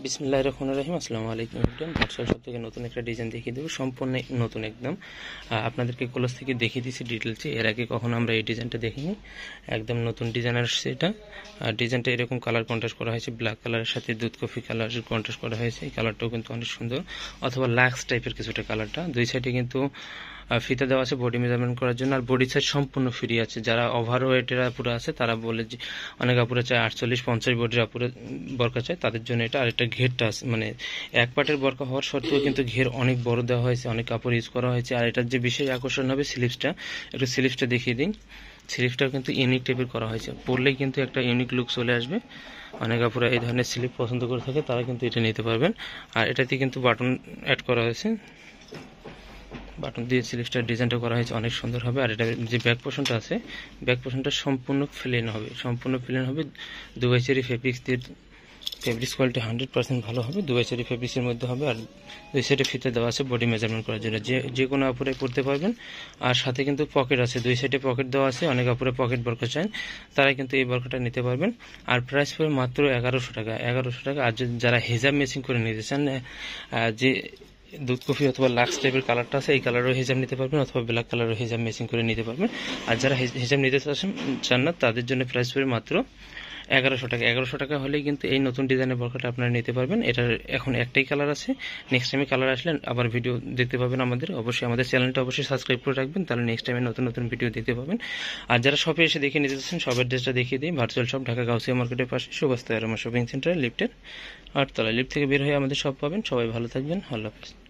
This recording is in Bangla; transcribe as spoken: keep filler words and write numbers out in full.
বিসমিল্লাহির রহমানির রহিম। আসসালামু আলাইকুম এভরিওয়ান। ভার্চুয়াল শপ থেকে নতুন একটা ডিজাইন দেখিয়ে দেবো, সম্পূর্ণ নতুন একদম। আপনাদেরকে ক্লোজ থেকে দেখিয়ে দিয়েছি ডিটেলসে, এর আগে কখনো আমরা এই ডিজাইনটা দেখিনি। একদম নতুন ডিজাইন আসছে এটা। আর ডিজাইনটা এরকম কালার কন্ট্রাস্ট করা হয়েছে, ব্ল্যাক কালারের সাথে দুধ কফি কালার কন্ট্রাস্ট করা হয়েছে। এই কালারটাও কিন্তু অনেক সুন্দর, অথবা লাক্স টাইপের কিছুটা কালারটা। দুই সাইডে কিন্তু ফিতা দেওয়া আছে বডি মেজারমেন্ট করার জন্য, আর বডি সাইজ সম্পূর্ণ ফ্রি আছে। যারা ওভার ওয়েটের আপুরা আছে তারা বলে যে অনেক আপুরা চায় আটচল্লিশ পঞ্চাশ বডির আপুরে বরকা চায়, তাদের জন্য এটা। আর একটা ঘেরটা আছে, মানে এক পাটের বরকা হওয়ার সত্ত্বেও কিন্তু ঘের অনেক বড় দেওয়া হয়েছে, অনেক কাপড় ইউজ করা হয়েছে। আর এটার যে বিশেষ আকর্ষণ হবে স্লিভসটা, একটু স্লিভসটা দেখিয়ে দিন। স্লিভসটাও কিন্তু ইউনিক টাইপের করা হয়েছে, পরলেই কিন্তু একটা ইউনিক লুক চলে আসবে। অনেক আপুরা এই ধরনের স্লিভ পছন্দ করে থাকে, তারা কিন্তু এটা নিতে পারবেন। আর এটাতে কিন্তু বাটন অ্যাড করা হয়েছে, বাটন দিয়ে স্লিভসটার ডিজাইনটা করা হয়েছে, অনেক সুন্দর হবে। আর এটা যে ব্যাক পোর্শনটা আছে, ব্যাক পোর্শনটা সম্পূর্ণ প্লেন হবে, সম্পূর্ণ প্লেন হবে। দুবাই চেরি ফেব্রিক্স দিয়ে, ফেব্রিক্স কোয়ালিটি হান্ড্রেড পার্সেন্ট ভালো হবে, দুবাই চেরি ফেব্রিক্সের মধ্যে হবে। আর দুই সাইডে ফিতে দেওয়া আছে বডি মেজারমেন্ট করার জন্য, যে যে কোনো আপুরে পরতে পারবেন। আর সাথে কিন্তু পকেট আছে, দুই সাইডে পকেট দেওয়া আছে। অনেক আপুরে পকেট বরকা চান, তারা কিন্তু এই বরকাটা নিতে পারবেন। আর প্রাইস পড়বে মাত্র এগারোশো টাকা, এগারোশো টাকা। আর যারা হিজাব ম্যাচিং করে নিতে চান, যে দুধ কফি অথবা লাক্স টাইপের কালারটা আছে, এই কালারও হিজাব নিতে পারবেন, অথবা ব্ল্যাক কালারও হিজাব ম্যাচিং করে নিতে পারবেন। আর যারা হিজাব নিতে চান না, তাদের জন্য প্রাইস পড়বে মাত্র এগারোশো টাকা। এগারোশো টাকা হলেই কিন্তু এই নতুন ডিজাইনের বরকাটা আপনারা নিতে পারবেন। এটার এখন একটাই কালার আছে, নেক্সট টাইমে কালার আসলে আবার ভিডিও দেখতে পাবেন আমাদের। অবশ্যই আমাদের চ্যানেলটা অবশ্যই সাবস্ক্রাইব করে রাখবেন, তাহলে নেক্সট টাইমে নতুন নতুন ভিডিও দেখতে পাবেন। আর যারা শপে এসে দেখে নিতে চাচ্ছেন, শপের ড্রেসটা দেখিয়ে দিই। ভার্চুয়াল শপ, ঢাকা গাউসিয়া মার্কেটের পাশে সুবাস্তা আরামা শপিং সেন্টার, লিফটের আটতলা। লিফট থেকে বের হয়ে আমাদের শপ পাবেন। সবাই ভালো থাকবেন, আল্লাহ হাফেজ।